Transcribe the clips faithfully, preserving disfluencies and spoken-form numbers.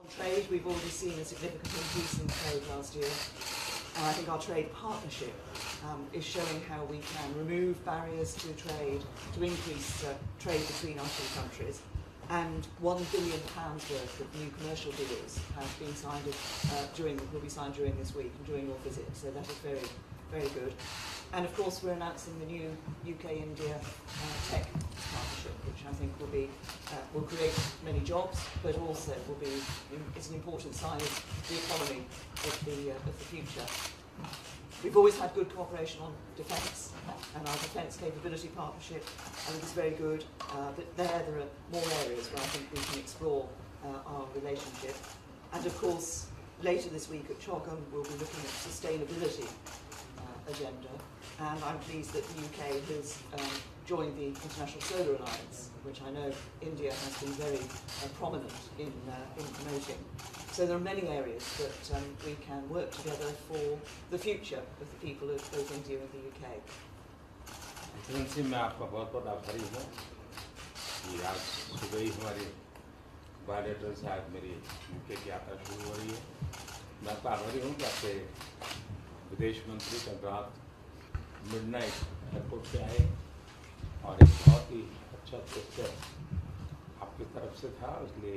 On trade, we've already seen a significant increase in trade last year. And I think our trade partnership um, is showing how we can remove barriers to trade, to increase uh, trade between our two countries. And one billion pounds worth of new commercial deals have been signed uh, during, will be signed during this week and during your visit. So that is very, very good. And of course, we're announcing the new U K India uh, tech partnership, which I think will be uh, will create many jobs, but also will be it's an important sign of the economy of the uh, of the future. We've always had good cooperation on defence, and our defence capability partnership I think is very good. Uh, but there, there are more areas where I think we can explore uh, our relationship. And of course, later this week at CHOGM, we'll be looking at sustainability uh, agenda. And I'm pleased that the U K has um, joined the International Solar Alliance, which I know India has been very uh, prominent in, uh, in promoting. So there are many areas that um, we can work together for the future of the people of both India and the U K. Excellency मैं आपका बहुत बहुत आभारी हूँ कि आज सुबह ही हमारी बायोलेटर से आज मेरी यूके की यात्रा शुरू हो रही है। मैं आपका आभारी हूँ कि आपके विदेश मंत्री कल रात मिडनाइट एयरपोर्ट पे आए और एक बहुत ही अच्छा पोस्टर आपकी तरफ से था, इसलिए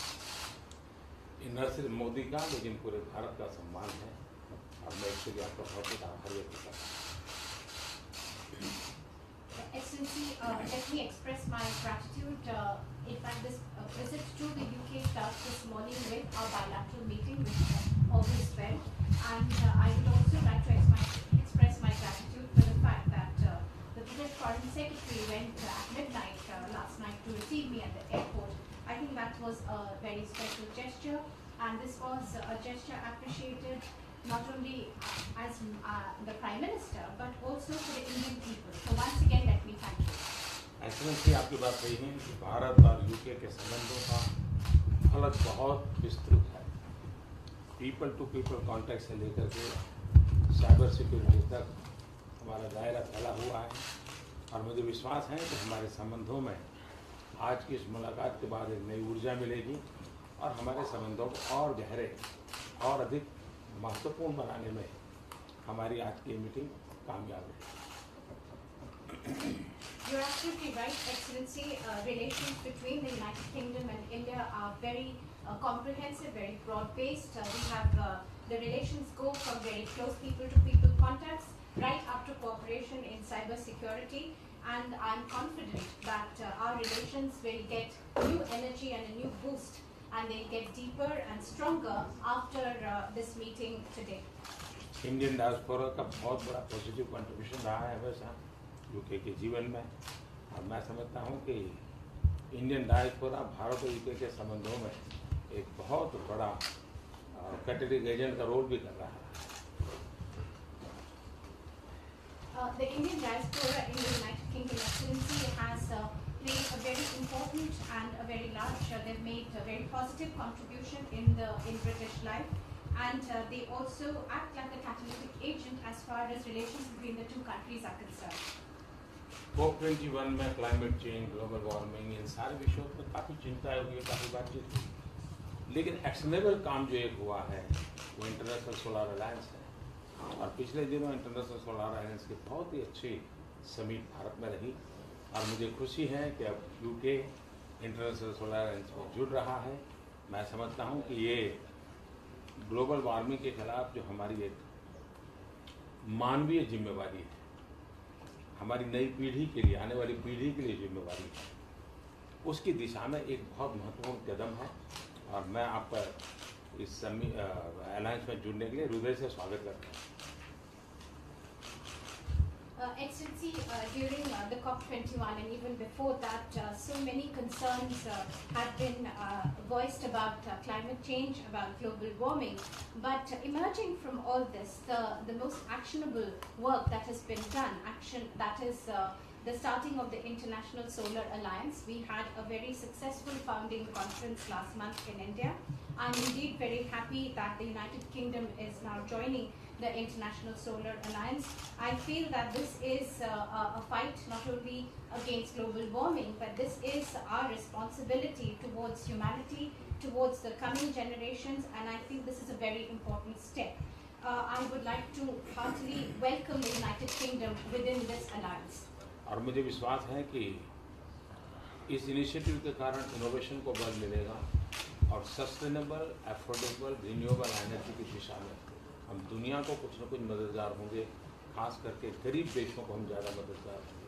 न सिर्फ मोदी का लेकिन पूरे भारत का सम्मान है और मैं इसके लिए आपका बहुत बहुत आभार व्यक्त करता हूँ। Excellency, uh, let me express my gratitude. Uh, in fact, this uh, visit to the U K starts this morning with our bilateral meeting, which uh, always well. And uh, I would also like to ex express my gratitude for the fact that uh, the British Foreign Secretary went uh, at midnight uh, last night to receive me at the airport. I think that was a very special gesture, and this was a gesture appreciated not only uh, as uh, the Prime Minister, but also for the Indian people. So once again, let me thank you. Excellency, आपकी बात सही है कि भारत और UK के संबंधों का फलक बहुत विस्तृत है। पीपल टू पीपल कॉन्टैक्ट से लेकर के साइबर सिक्योरिटी तक हमारा दायरा फैला हुआ है और मुझे विश्वास है कि हमारे संबंधों में आज की इस मुलाकात के बाद एक नई ऊर्जा मिलेगी और हमारे संबंधों को और गहरे और अधिक महत्वपूर्ण बनाने में हमारी आज की मीटिंग कामयाब है। You're absolutely right, Excellency. Uh, relations between the United Kingdom and India are very uh, comprehensive, very broad-based. Uh, we have uh, the relations go from very close people-to-people contacts right up to cooperation in cyber security. And I'm confident that uh, our relations will get new energy and a new boost, and they'll get deeper and stronger after uh, this meeting today. Indian diaspora का बहुत बड़ा positive contribution रहा है हमेशा UK के जीवन में और मैं समझता हूँ कि इंडियन डायस्पोरा भारत और यूके के संबंधों में एक बहुत बड़ा कैटलिस्ट एजेंट का रोल भी कर रहा है। Uh, the Indian diaspora in the United Kingdom, Excellency, has uh, played a very important and a very large, uh, they've made a very positive contribution in the in British life, and uh, they also act like a catalytic agent as far as relations between the two countries are concerned. COP twenty one में climate change, global warming, इन सारे विषयों पर काफ़ी चिंता हुई है, काफ़ी बातचीत हुई, लेकिन एक्शनेबल काम जो एक हुआ है वो इंटरनेशनल सोलर अलायंस है और पिछले दिनों इंटरनेशनल सोलर अलायंस की बहुत ही अच्छी समिट भारत में रही और मुझे खुशी है कि अब यूके इंटरनेशनल सोलर अलायंस में जुड़ रहा है। मैं समझता हूँ कि ये ग्लोबल वार्मिंग के खिलाफ जो हमारी एक मानवीय जिम्मेवारी है, हमारी नई पीढ़ी के लिए, आने वाली पीढ़ी के लिए जिम्मेवारी है, उसकी दिशा में एक बहुत महत्वपूर्ण कदम है और मैं आपका इस अलायंस में जुड़ने के लिए हृदय से स्वागत करता हूँ। Uh, Excellency, uh, during uh, the COP twenty-one and even before that, uh, so many concerns uh, have been uh, voiced about uh, climate change, about global warming. But uh, emerging from all this, the, the most actionable work that has been done, action that is uh, the starting of the International Solar Alliance. We had a very successful founding conference last month in India. I'm indeed very happy that the United Kingdom is now joining the International Solar Alliance. I feel that this is uh, a fight not only against global warming, but this is our responsibility towards humanity towards the coming generations, and I think this is a very important step. Uh, I would like to heartily welcome the United Kingdom within this alliance. और मुझे विश्वास है कि इस initiative के कारण innovation को बल मिलेगा और सस्टेनेबल, एफोर्डेबल, रिन्यूएबल एनर्जी की दिशा में हम दुनिया को कुछ न कुछ मददगार होंगे, खास करके गरीब देशों को हम ज़्यादा मददगार होंगे.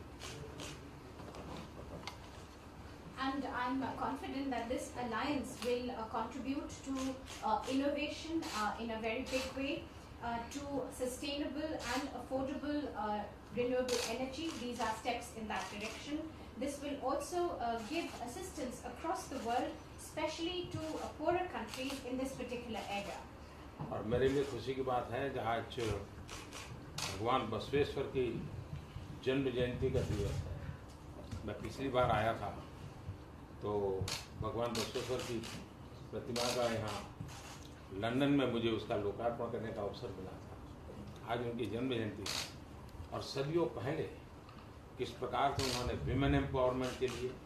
And I'm uh, confident that this alliance will uh, contribute to uh, innovation uh, in a very big way, uh, to sustainable and affordable uh, renewable energy. These are steps in that direction. This will also uh, give assistance across the world, especially to uh, poorer countries in this particular area. और मेरे लिए खुशी की बात है कि आज भगवान बसवेश्वर की जन्म जयंती का दिवस है. मैं पिछली बार आया था तो भगवान बसवेश्वर की प्रतिमा का यहाँ लंदन में मुझे उसका लोकार्पण करने का अवसर मिला था. आज उनकी जन्म जयंती है और सदियों पहले किस प्रकार से उन्होंने विमेन एम्पावरमेंट के लिए,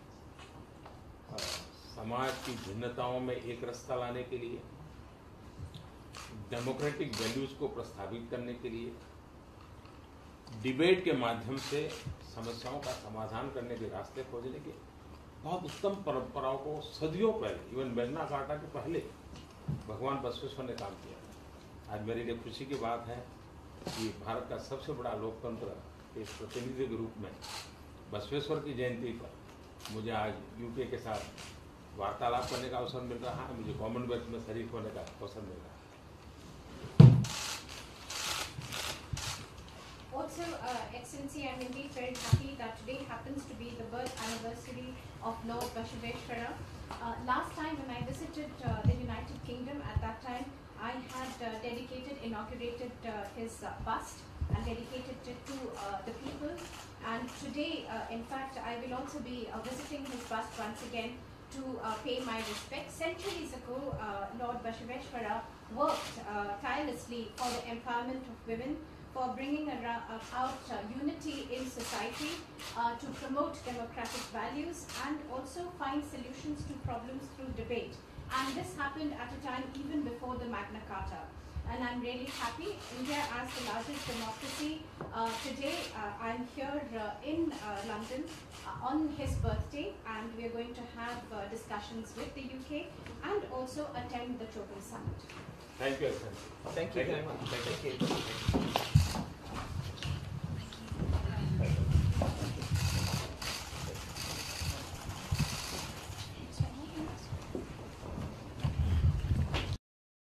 समाज की भिन्नताओं में एक रस्ता लाने के लिए, डेमोक्रेटिक वैल्यूज़ को प्रस्तावित करने के लिए, डिबेट के माध्यम से समस्याओं का समाधान करने के रास्ते खोजने के बहुत उत्तम परंपराओं को सदियों पहले, इवन मैग्ना कार्टा के पहले भगवान बसवेश्वर ने काम किया. आज मेरे लिए खुशी की बात है कि भारत का सबसे बड़ा लोकतंत्र के प्रतिनिधि के रूप में बसवेश्वर की जयंती पर मुझे आज यूके के साथ वार्तालाप करने का अवसर मिल रहा है, मुझे कॉमनवेल्थ में शरीक होने का अवसर मिल रहा है. Also, uh, Excellency, I am indeed very happy that today happens to be the birth anniversary of Lord Bashveshwara. Uh, last time when I visited uh, the United Kingdom, at that time I had uh, dedicated, inaugurated uh, his uh, bust and dedicated it to uh, the people. And today, uh, in fact, I will also be uh, visiting his bust once again to uh, pay my respects. Centuries ago, uh, Lord Bashveshwara worked uh, tirelessly for the empowerment of women, for bringing around, uh, out uh, unity in society, uh, to promote democratic values and also find solutions to problems through debate. And this happened at a time even before the Magna Carta. And I'm really happy. India, as the largest democracy, uh, today uh, I'm here uh, in uh, London uh, on his birthday, and we're going to have uh, discussions with the U K and also attend the Chopin Summit. Thank you, Excellency. Thank you very much. Thank you. Thank you.